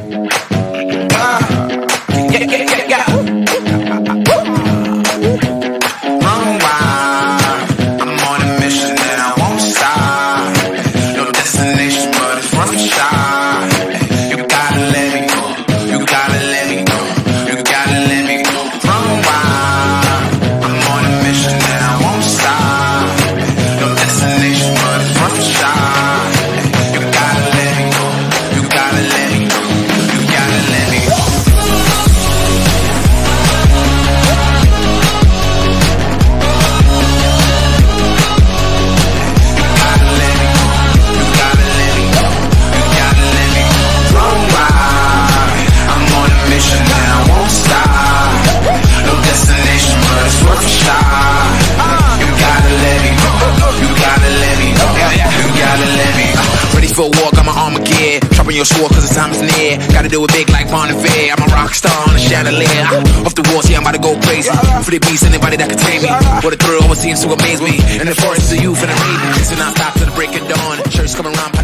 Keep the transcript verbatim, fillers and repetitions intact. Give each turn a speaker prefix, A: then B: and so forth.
A: Yeah, yeah, yeah, yeah. Run wild. I'm on a mission and I won't stop. No destination, but it's run shot. You gotta let me go. You gotta let me go. You gotta let me go. Run wild. I'm on a mission and I won't stop. No destination, but it's run shot. You gotta let me go. You gotta let me go. You gotta let me go. For a walk, I'm an Armageddon. Dropping your sword cause the time is near. Gotta do it big like Bon Iver. I'm a rock star on a chandelier. Off the walls, yeah, I'm about to go crazy. For the beast, anybody that can tame me. What a thrill always seems to amaze me. And the forest is the youth and the maiden. So now stop to the break of dawn. Church coming around.